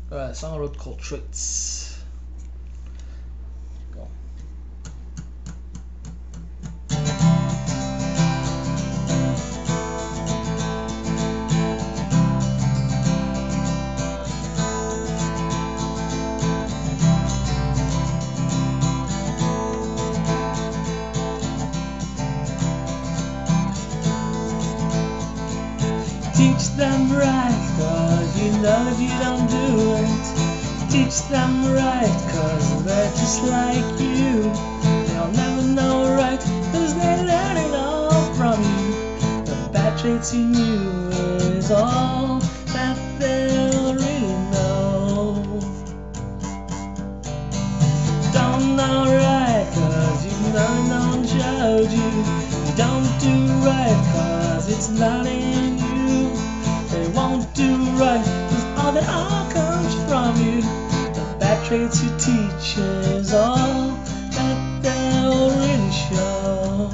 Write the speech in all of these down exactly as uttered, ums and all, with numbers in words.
Alright, song I wrote called Traits. Go. Teach them right, cause you know if you don't do it. Teach them right, cause they're just like you. They'll never know right, cause they learn it all from you. The bad traits in you is all that they'll really know. Don't know right, cause you know no one showed you. You don't do right, cause it's not in you. They won't do right, cause all that all comes from you. The bad traits you teach is all that they'll really show.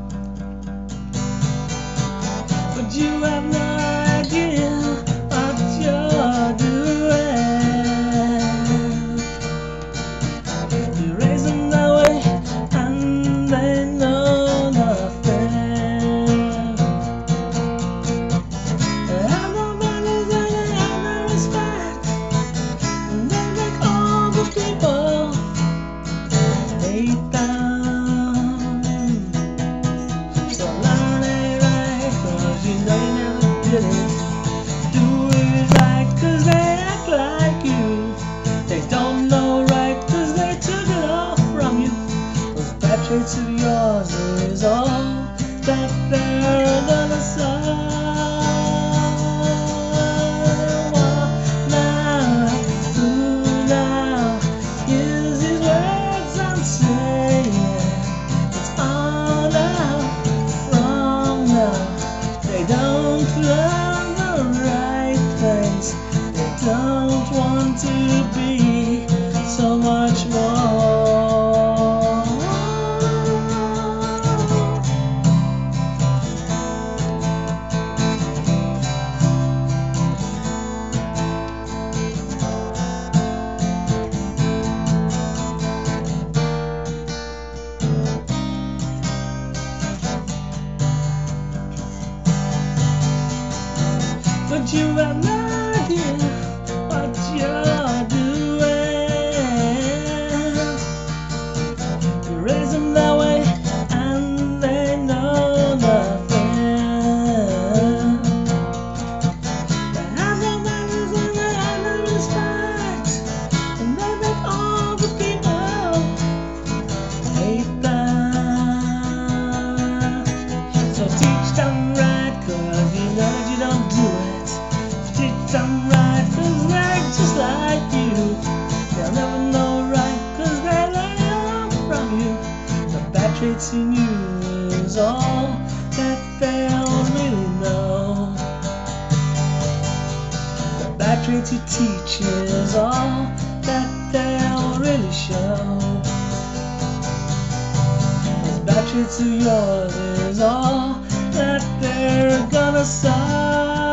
But you have no idea what you're doing. You raise them that way and they know nothing. Do it right, cause they act like you. They don't know right, cause they took it all from you. Those bad traits of yours is all that they're gonna solve. Now, who now is these words I'm saying? It's all now, wrong now. They don't learn the right things. They don't want to be so much more. But you have no idea what you're doing. You raise them that way and they know nothing. They have no manners and they have no respect, and they make all the people hate them. So teach them right, cause you know that you don't do it. Teach them right, cause they're just like you. They'll never know right, cause they learn it all from you. The bad traits in you is all that they'll really know. The bad traits you teach is all that they'll really show. Those bad traits of yours is all that they're gonna solve.